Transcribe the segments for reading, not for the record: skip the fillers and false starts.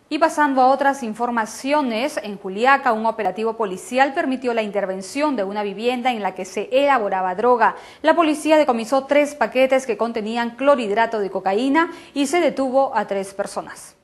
Y pasando a otras informaciones, en Juliaca un operativo policial permitió la intervención de una vivienda en la que se elaboraba droga. La policía decomisó 3 paquetes que contenían clorhidrato de cocaína y se detuvo a 3 personas.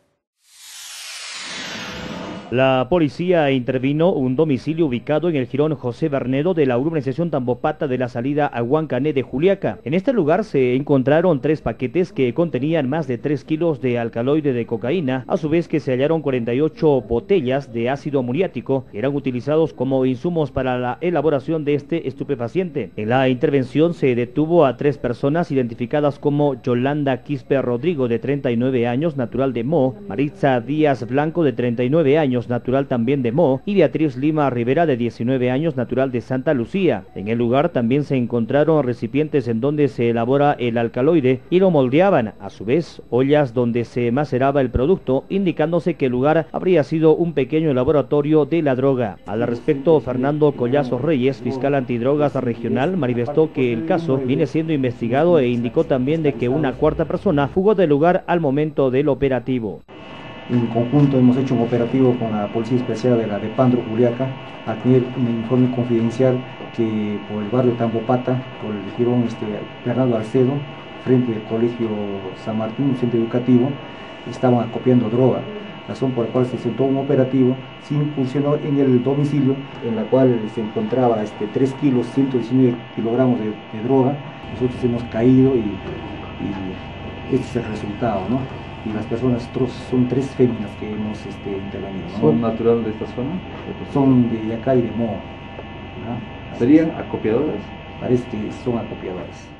La policía intervino un domicilio ubicado en el jirón José Bernedo de la urbanización Tambopata de la salida a Huancané de Juliaca. En este lugar se encontraron 3 paquetes que contenían más de 3 kilos de alcaloide de cocaína, a su vez que se hallaron 48 botellas de ácido muriático que eran utilizados como insumos para la elaboración de este estupefaciente. En la intervención se detuvo a 3 personas identificadas como Yolanda Quispe Rodrigo, de 39 años, natural de Mo, Maritza Díaz Blanco, de 39 años, natural también de Mo, y Beatriz Lima Rivera, de 19 años, natural de Santa Lucía. En el lugar también se encontraron recipientes en donde se elabora el alcaloide y lo moldeaban, a su vez ollas donde se maceraba el producto, indicándose que el lugar habría sido un pequeño laboratorio de la droga. Al respecto, Fernando Collazos Reyes, fiscal antidrogas regional, manifestó que el caso viene siendo investigado e indicó también de que una 4ª persona fugó del lugar al momento del operativo. En conjunto hemos hecho un operativo con la Policía Especial de la de Pandro, Juliaca, a tener un informe confidencial que por el barrio Tambopata, por el jirón Bernardo Alcedo, frente al Colegio San Martín, un centro educativo, estaban acopiando droga, razón por la cual se sentó un operativo, se incursionó en el domicilio, en la cual se encontraba 3 kilos, 119 kilogramos de droga. Nosotros hemos caído y este es el resultado, ¿no? Y las personas son 3 féminas que hemos intervenido, ¿no? ¿Son natural de esta zona? Son de acá y de Mo, ¿no? ¿Serían acopiadoras? Parece que son acopiadoras.